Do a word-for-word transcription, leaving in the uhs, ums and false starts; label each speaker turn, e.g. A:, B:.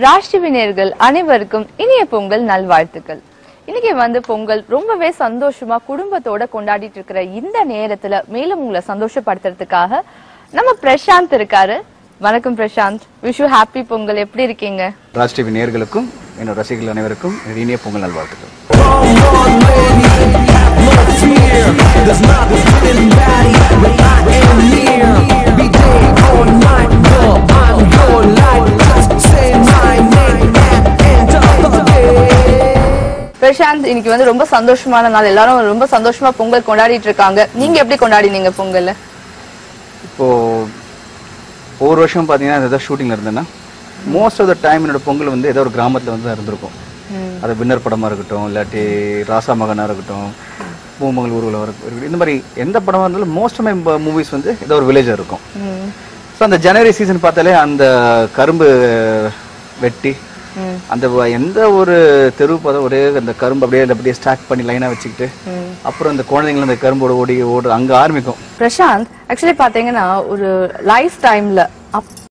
A: ராஷ்டிரவினர்கள் அனைவருக்கும் இனிய பொங்கல் நல்வாழ்த்துக்கள். இன்னைக்கு வந்து பொங்கல் ரொம்பவே சந்தோஷமா குடும்பத்தோட கொண்டாடிட்டு இருக்கிற இந்த நேரத்துல மேலும் உங்களை சந்தோஷப்படுத்துறதுக்காக நம்ம பிரசாந்த் இருக்காரு. வணக்கம் Prashanth, wish you happy Pongal. எப்படி இருக்கீங்க?
B: ராஷ்டிரவினர்களுக்கும் என்னோட ரசிகர்கள் அனைவருக்கும் இனிய பொங்கல் நல்வாழ்த்துக்கள்.
A: பிரசாந்த், இன்னைக்கு வந்து ரொம்ப சந்தோஷமான நாள், எல்லாரும் ரொம்ப சந்தோஷமா பொங்கல் கொண்டாடிட்டு இருக்காங்க. நீங்க எப்படி கொண்டாடினீங்க பொங்கல்?
B: இப்போ ஒவ்வொரு வருஷம் பாத்தீங்கன்னா ஏதாவது ஷூட்டிங்ல இருந்தேன்னா மோஸ்ட் ஆஃப் த டைம் என்னோட பொங்கல் வந்து ஏதோ ஒரு கிராமத்துல வந்து இருந்திருக்கும். அது வின்னர் படமா இருக்கட்டும், இல்லாட்டி ராசா மகனா இருக்கட்டும், பூமங்கல் ஊர்வலம் இருக்கட்டும், இந்த மாதிரி எந்த படமா இருந்தாலும் மோஸ்ட் ஆஃப் மை மூவிஸ் வந்து ஏதோ ஒரு வில்லேஜா இருக்கும். ஸோ அந்த ஜனவரி சீசன் பார்த்தாலே அந்த கரும்பு வெட்டி அந்த எந்த ஒரு தெரு பார்த்தா ஒரே அந்த கரும்பு அப்படியே அப்படியே ஸ்டாக் பண்ணி லைனா வச்சுக்கிட்டு அப்புறம் அந்த குழந்தைங்களும் அந்த கரும்போட ஓடி ஓடு அங்க ஆரம்பிக்கும்.
A: பிரசாந்த், ஆக்சுவலி பாத்தீங்கன்னா ஒரு லைஃப் டைம்ல